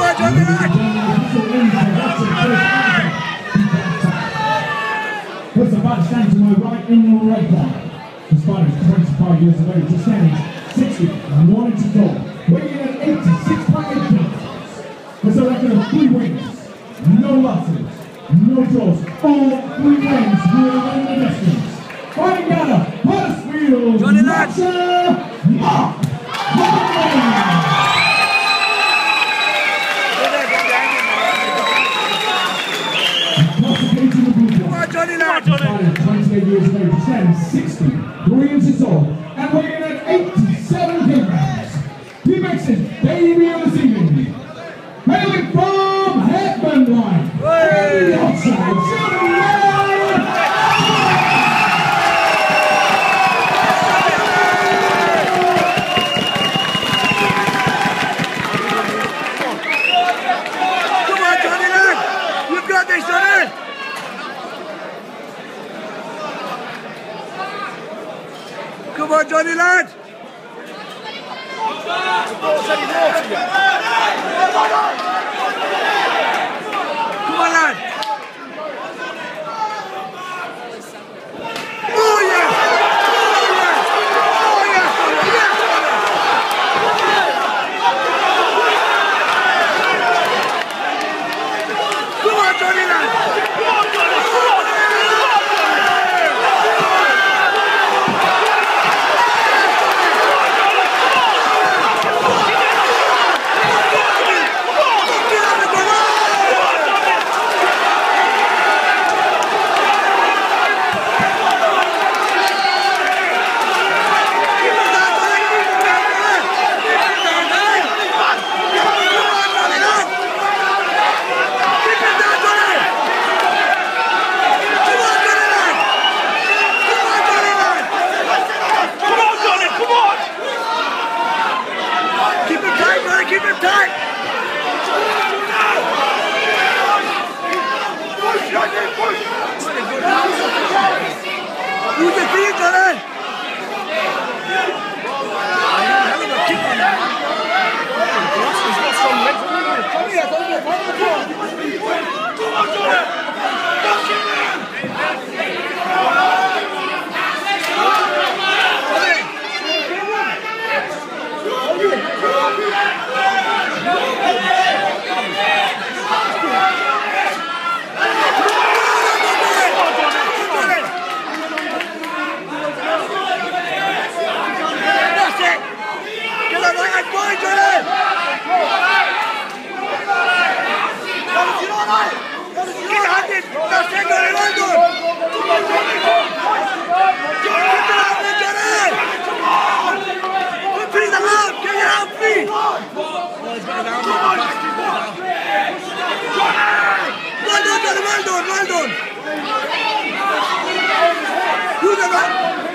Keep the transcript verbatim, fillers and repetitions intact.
on, Johnny, lad! Puts the badge down to my right in your right bar. This fighter is twenty-five years of age. He stands sixty and one inch tall. Weighing in at eighty-six point eight pounds. With a record of three wins, no losses, no draws. All three wins will win the distance. Fighting down Huddersfield, Johnny, lad! Mark Mark. Johnny, lad! twenty-eight years of age, stands sixty, three inches tall, and weighing in at eighty-seven kilograms. He makes his debut this evening. Hailing from Headman Line, the outside, Junaid Come on, Johnny, lad! You've got this, Johnny! Come on, Johnny, lad! Come on, lad! Oh, yes! Oh, yes! Oh, yes! Yes! Come on, Johnny, lad! Keep him tight! Use the feet, Johnny! Hell of a kick on that, man. He's got some legs. Come here, come here, come on, Johnny! Well done, well done, well done! Who's the man?